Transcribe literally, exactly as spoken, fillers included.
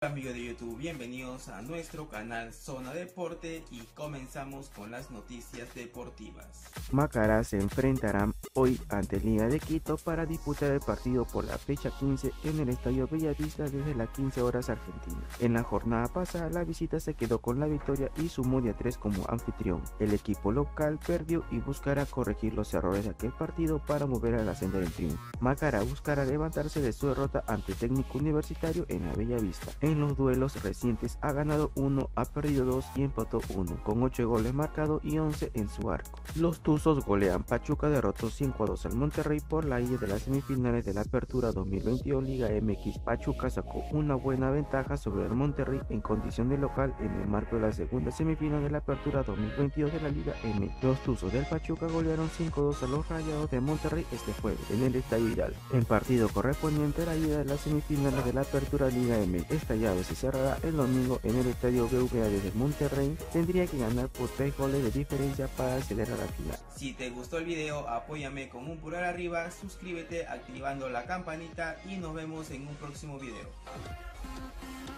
Amigos de YouTube, bienvenidos a nuestro canal Zona Deporte y comenzamos con las noticias deportivas. Macará se enfrentarán hoy ante Liga de Quito para disputar el partido por la fecha quince en el Estadio Bellavista desde las quince horas Argentina. En la jornada pasada la visita se quedó con la victoria y sumó de a tres como anfitrión. El equipo local perdió y buscará corregir los errores de aquel partido para mover a la senda del triunfo. Macará buscará levantarse de su derrota ante Técnico Universitario en la Bellavista. En los duelos recientes ha ganado uno, ha perdido dos y empató uno, con ocho goles marcados y once en su arco. Los Tuzos golean. Pachuca derrotó cinco a dos al Monterrey por la ida de las semifinales de la Apertura dos mil veintidós Liga M X. Pachuca sacó una buena ventaja sobre el Monterrey en condición de local en el marco de la segunda semifinal de la Apertura dos mil veintidós de la Liga M. Los Tuzos del Pachuca golearon cinco a dos a los Rayados de Monterrey este jueves en el Estadio Hidalgo. En partido correspondiente a la ida de las semifinales de la Apertura Liga M. Esta llave se cerrará el domingo en el Estadio B V A desde Monterrey. Tendría que ganar por tres goles de diferencia para acceder a la final. Si te gustó el video, apóyame con un pulgar arriba, suscríbete activando la campanita y nos vemos en un próximo video.